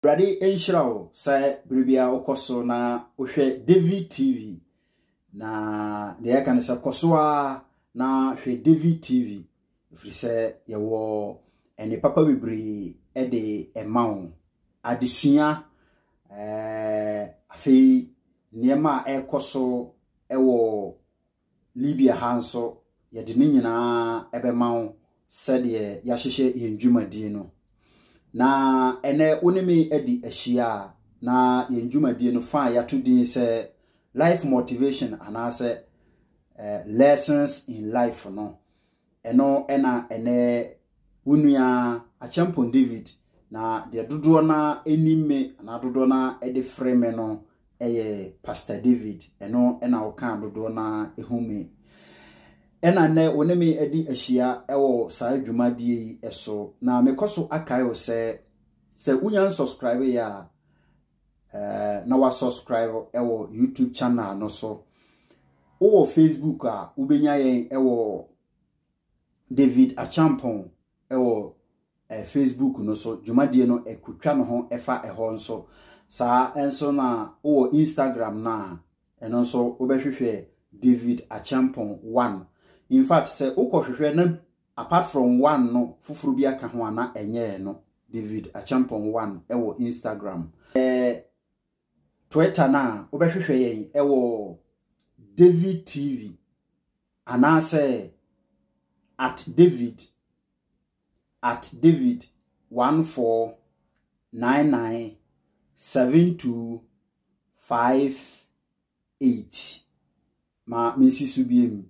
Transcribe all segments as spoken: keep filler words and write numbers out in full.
Brady Enshirao say Bribia Okoso na Ushe David T V na the can say Koswa na Ushe David T V. If you say ya wo any papa bibri e de emao adisunya eh afi niema e koso e wo Libya hanso ya de nyina ebe mawo sede ya hyehye yendwumadi no na ene onimi edi ahia na yendwumadi no fa ya to din se life motivation anase uh, lessons in life no eno ena ene wunua Achampon David na de dodo na enime na dodo na ede frame no eye Pastor David eno ena oka dodo na ehume ena ne wonemi edi ahia ewo saa dwumadie yi eso na mekoso akayo se se unya subscribe ya eh na wa subscribe ewo YouTube channel no so o Facebook a ubenya yen ewo David Achampon ewo eh, Facebook no so dwumadie no ekutwa no ho efa eho nso saa enso na o Instagram na eno so obehwehwe David Achampon one. In fact, say ukohwehwe na apart from one no fufuru bi aka ho ana enye no David Achampon one ewo Instagram. Eh Twitter na obehwehwe yen ewo David T V ana say at David at David one four nine nine seven two five eight ma mesi subiem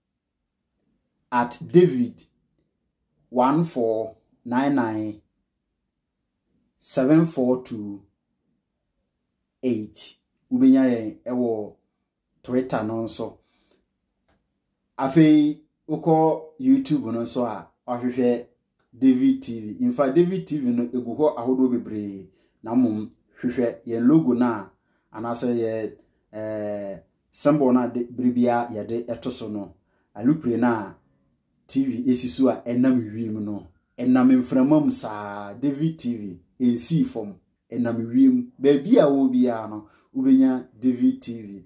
at David one four nine nine seven four two eight ubenya yen ewo Twitter no so afei uko YouTube no so a ahwehwe David T V. In fact David T V no egu ho ahodo bebre na mum hwehwe yen logo na anase ye eh symbol na de bribia ye de etoso no alupre na T V esisu a enam wiem no enam mframam sa David T V ensi fom enam wiem ba bia wo bia no ubenya David T V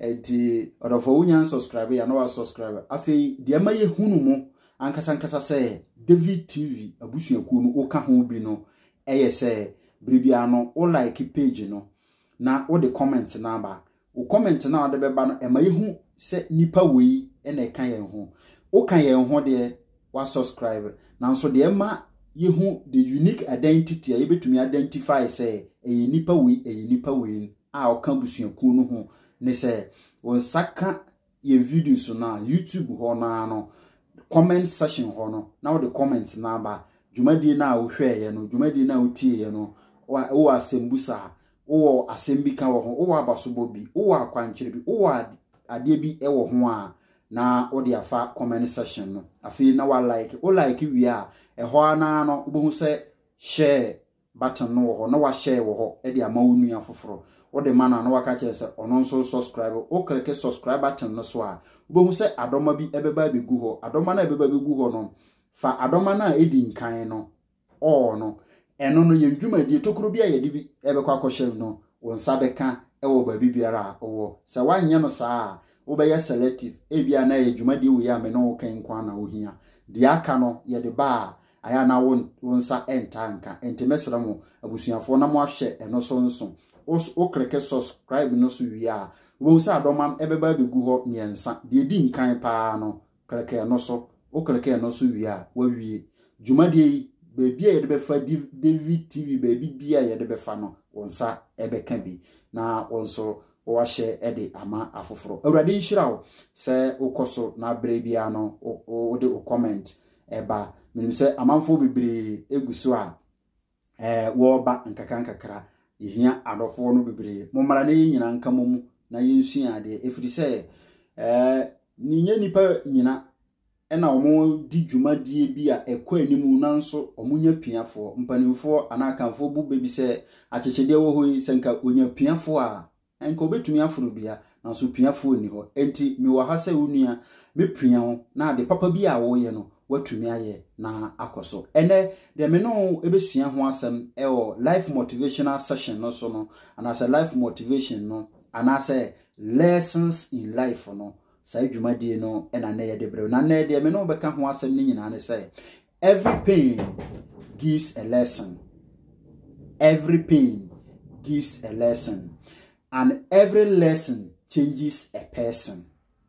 enti odofo wunya subscribe ya no wa subscribe afei de ma ye hunu mo ankasa ankasa se David T V abusuaku no oka ho bi no eye se bribia no o like page no na o de comment na ba o comment na o de beba no e ma ye hu se nipa wei e na e kan ye ho o kan ye ho de wa subscribe na so de ma ye hu the unique identity ye betumi identify say e nipa wei e nipa wei a o kan busuaku no ho ne se won saka ye videos na YouTube ho na no comment section ho no na wo de comment na ba dwumadi na wo hwe ye no dwumadi na wo tie ye no wo asembusa wo asembika wo ho wo abasobo bi wo akwankyere bi wo ade bi e wo ho a na wo de afa comment section no afi na wa like wo like wi a e ho na no wo hu se share button no wo ho na wa share wo ho e de ama wo nua foforo wo de mana na wa ka kire se ono nso subscribe wo click subscribe button no so a wo hu se adoma bi ebeba be gu ho adoma na ebeba be gu ho no fa adoma na edi nkan no o no eno no yendwumadi tokoro bia yedi bi ebekwa akohye no won sabeka ewo ba bibiara owo se wanye no saa wo be ye selective e bia na yedwumadi wo ya me no kan kwa na wo hia de aka no yede ba aya na won wonsa entanka entemesra mo abusuafo na mo ahye eno so nso o click subscribe no so wi a wo se adoma ebeba be gu ho miensa de di nkan pa no click no so o click no so wi a wa wi dwumadi baby a yede fa David T V baby bia yede befa no wonsa ebeka bi na wonso wo hye ede ama afoforo awurade nhirawo se ukoso na brebia no o de o comment eba menim se amanfo bebre eguso a eh wo ba nkaka nkakra yehia adofo no bebre momara na nyina nka momu na yensu ade efiri se eh ninye nipa nyina ena omo di dwumadie bi a ekwa animu nanso omunya piafo mpanimfo anakanfo bu bebi se akyechede wo hoyi senka onya piafo a enka obetumi aforo bia nanso piafo ni ho enti mi wa ha se wonua me pia ho na de papa bi a wo ye no watumi aye na akoso ene de me no ebesua ho asem e o life motivational session no so no ana say life motivation no ana say lessons in life no say dwumadie no ena na ye de bre na na de me no beka ho asem ni nyina ne say every pain gives a lesson. Every pain gives a lesson, and every lesson changes a person.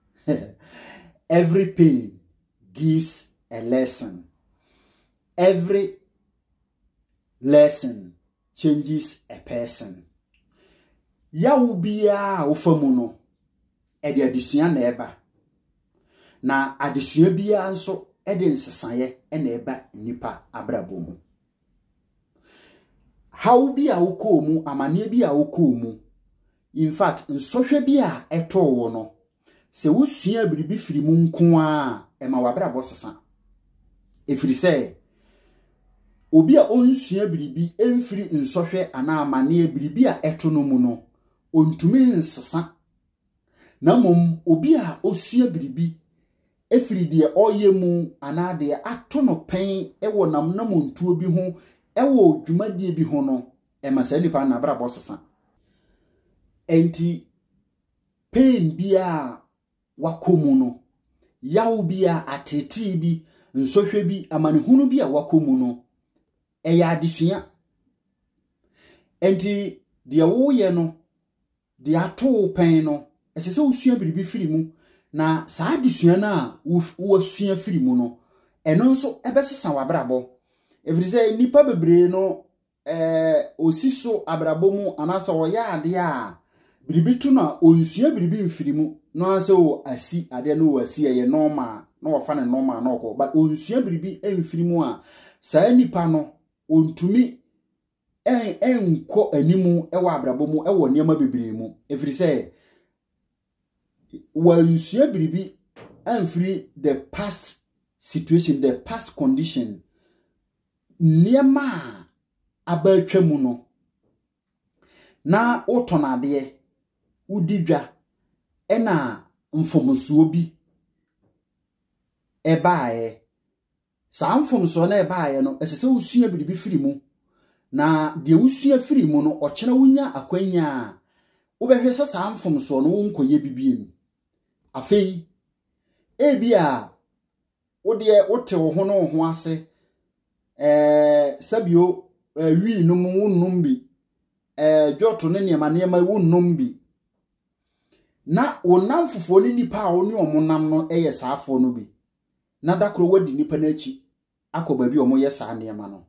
Every pain gives a lesson. Every lesson changes a person. Ya ubia ufamuno edi adisua na eba. Na adisua bia nso edi nsesaye ena eba nipa abrabo mu. How be a ukomu, amane bi a ukomu. In fact, nsohwe bi a eto wo no. Se wusua biribi firi mu nko a e ma wabra bosesa. Efiri se obi a onsua biribi emfiri nsohwe ana amane biribi a eto no mu no, ontumi nsesa. Na mom obi a osua biribi efiri de oyemu ana de ato no pen e wo nam na montuo bi ho ewo dwumadie bi ho no e ma sa nipa na bra bosesa. Enti pain bia wakomu no, yawo bia ateti bi, nsohwe bi, amanehunu bia wakomu no e ya adesua. Enti de wo ye no de ato pen no esese usua biribi firi mu na sa adesua na wo sua firi mu no eno nso ebesesa wabrabo. Every nipa bebre no eh osiso abrabo mu anasa oya ade a biribitu na onsua biribi mfiri mu no ase o asi ade no asi ye normal na wo fa ne normal na okọ but onsua biribi emfiri mu a saa nipa no ontumi en enko animu ewa abrabo mu ewo niam bebre mu. Every say wansua biribi emfiri the past situation, the past condition niema abatwamu no na otonade udidwa ena mfomsuo bi ebaaye sa mfomsuo na ebaaye no esese usua biribi firi mu na de usua firi mu no ochena wunya akwanya ubehwese sa mfomsuo no wonkoye bibiem afei ebia wode wote wo ho no ho ase eh sabio eh, wi no mu numbi eh joto ne ne ma ne ma wo numbi na wonam fofo ni nipa a oni omonam no eye saafo no bi na dakro wadi nipa na achi akoba bi omo ye saa ne ma no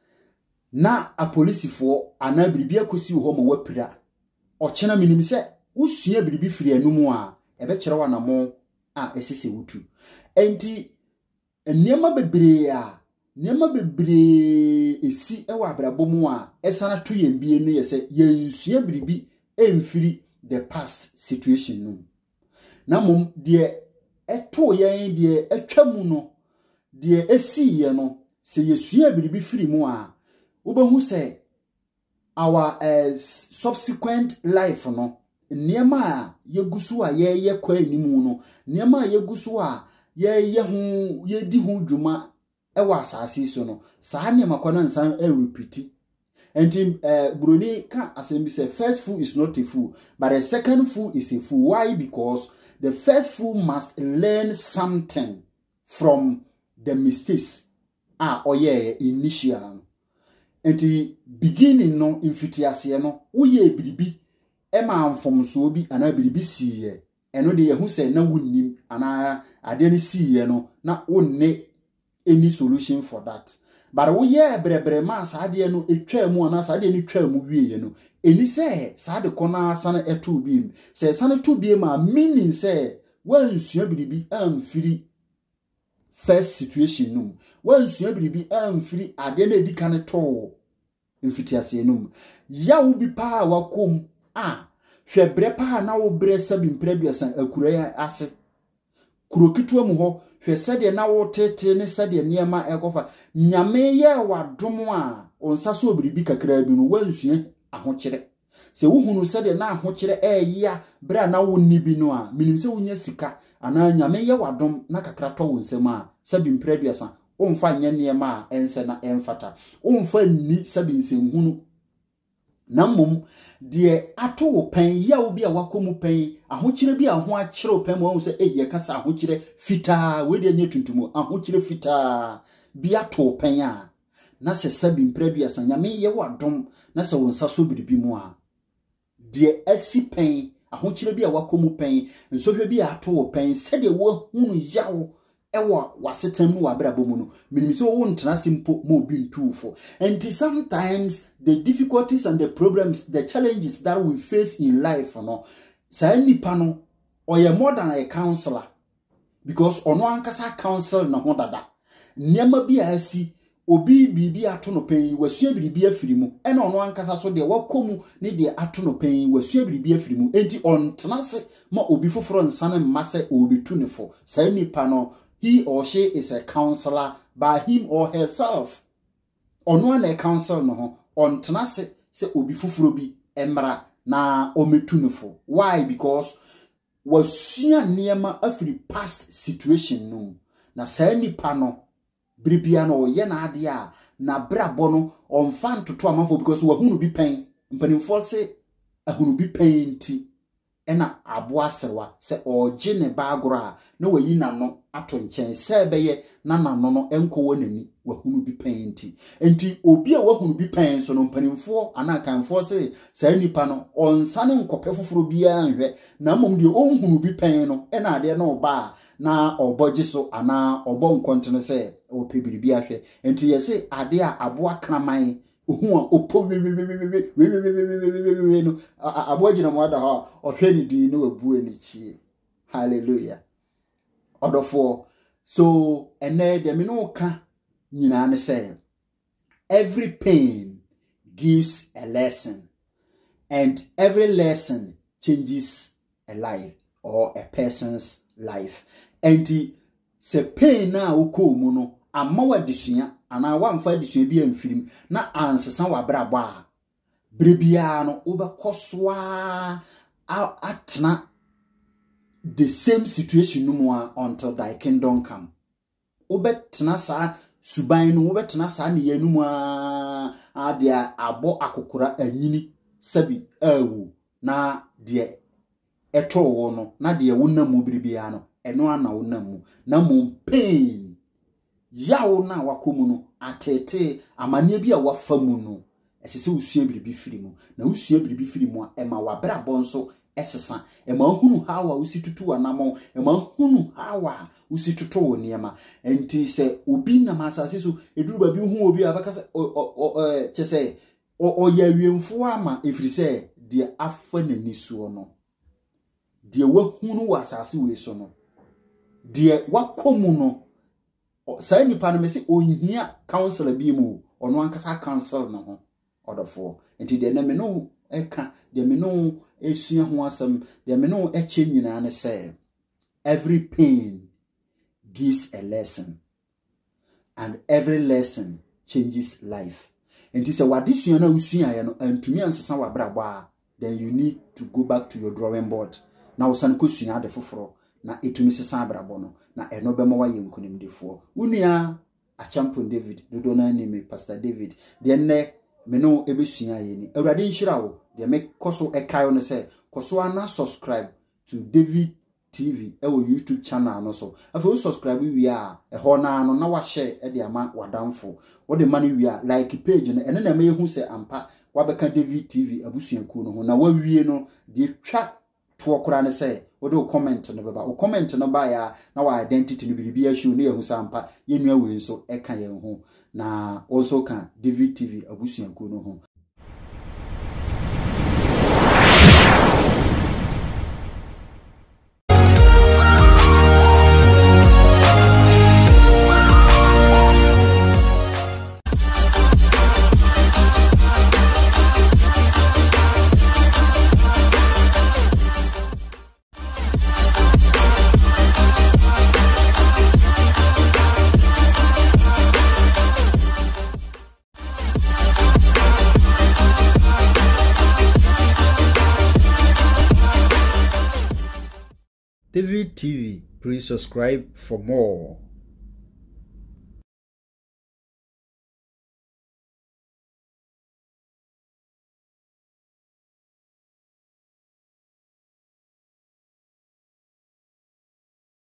na apolisifo ana biribi akosi ho ma wapira ochena minim se usua biribi firi anumu a ebe kire wa na mo a esese wutu enti eniema bebre a niema bebre esi ewa abrabo mu a esana to yembie no yese yensua biribi emfiri the past situation no na mom de eto yen de atwamu no de esi ye no se yesua biribi firi mu a wobehu se our uh, subsequent life no niema a yegusu a ye ye kwa animu no niema a yegusu a ye ye hu ye di hu dwuma ewa asase so no saa niema kwa na nsan e repeat. And uh, Bruni can assembly say first fool is not a fool, but a second fool is a fool. Why? Because the first fool must learn something from the mistakes. Ah, oh yeah, initial. And the beginning no infitiasi no, uye bribi, ema from so bi ana bribi si eno de who say na wunim ana adeni si no na wonne any solution for that. But we ye brebre ma saade no etwa mu ana saade ni twa mu wie no eni se saade kona sana etu biem se sana tu biem ma meaning se wan sua biribi amfiri first situation num wan sua biribi amfiri ade na edika to mfitiase num ya wo bi pa wakom a hwe bre pa na wo bre sabi mpreduasan akura ya ase kuro kitua mu ho hwe sade na wo tete ne sade niema ekofa nyame ye wadom a onsa so biribi kakra bi no wansua ahokire se wo hunu se de na ahokyere eya bra na wo ni bi no a minim se wonya sika ana nyame ye wadom na kakra to wo nsem a sabi mpreduasa omfa nya niema a ense na emfata omfa ni sabi nsem hunu na mum de ato wo pen ya obi a wakomu pen ahokyere bi a ho akyere wo pen mo se eye kasa ahokyere fitaa we de nya tuntumu ahokyere fitaa bi ato pen a na se sabi mpreduasa nyame ye wadom na se wo nsa so biribi mu a de asi pen ahokyere bi a wakomu pen nsohwe bi ato wo pen se de wo hunu yawo ewa wasetem mu wabrabo mu no minim se wo ntena simpo mo bi ntufo. And sometimes the difficulties and the problems, the challenges that we face in life no sa nipa no oye more than a counselor, because ono ankasa counsel na ho dada niema bi asi obi bibi ato no pen wasua biribi afiri mu ena ono ankasa so de wakomu ne de ato no pen wasua biribi afiri mu enti on tenase ma obi foforo nsane mmase obi tunefo sa nipa no he or she is a counselor by him or herself. Ono na counsel no ho on tenase se obi foforo bi emra na ometunefo. Why? Because wasua niema afiri past situation no na sa nipa no bribia no ye na ade a na brabo no onfa ntoto amafo because wahunu bi pen mpanimfo se ahunu bi pen ti ena aboa serwa se oje ne baagoro a na wayi na no ato nchen se beye na na no no enko wonani wahunu bi pen ti enti obi a wahunu bi pen so no mpanimfo ana kanfo se sa nipa no onsane nkope foforo bia anhwe na mom de onhunu bi pen no ena ade na oba na oboje so ana obo nkontene se o pebiribi ahwe enti yese ade a aboa kraman ohu a opo no aboa gina mo ada ha ohwe ni di no abu ani chie. Hallelujah. Odofo so ene de me no ka nyina ne say every pain gives a lesson and every lesson changes a life or a person's life. Enti se pain na ukomu no amma wadisua ana wamfa disua bi amfirim na ansesa wabrabo a brebia no obekosoa atna the same situation no more until thy kingdom come. Obetna sa suban no obetna sa ne yanum a adia abo akokora anyini sabi awu na de eto wo no na de wonamu brebia no eno ana wonamu na mo pain yawo na wakomu no atete amane bi a wafamu no esese usua biribi firimu na usua biribi firimu a ema wabra bonso esesa ema hunu hawa usitutu anamo ema hunu hawa usitutu niema enti se obi na masase so eduru ba bi hu obi abakasa chese o ya wiemfo ama efrise de afa nani suo no de wahunu wasase we so no de wakomu no sa nipa no mesi onhia counselor bi mu ono ankasa counsel na ho odofo enti de na me no eka de me no esua ho asem de me no eche nyina ne say every pain gives a lesson and every lesson changes life. Enti se wadesua na usua ya no antumi ansesa wabrabo a then you need to go back to your drawing board na usan kosua ade foforo na etumi sesa abrabo no na eno bema waye nkonimdefo unua Achampon David dodo na nime Pastor David de ne me no ebesua ye ni awurade nhira wo de me koso ekayo no se koso ana subscribe to David T V ewo YouTube channel no so afa subscribe wi a eho na no na wa share e de ama wadamfo wo de mani wi a like page no ene na me hu se ampa wabeka David T V abusuanku no ho na wa wie no de twa to okura ne say wo do comment no beba wo comment no ba ya na wa identity no biribi show ne yahu sampa yenua we so e ka yen ho na also kan David T V abusuanku no ho. David T V. Please subscribe for more.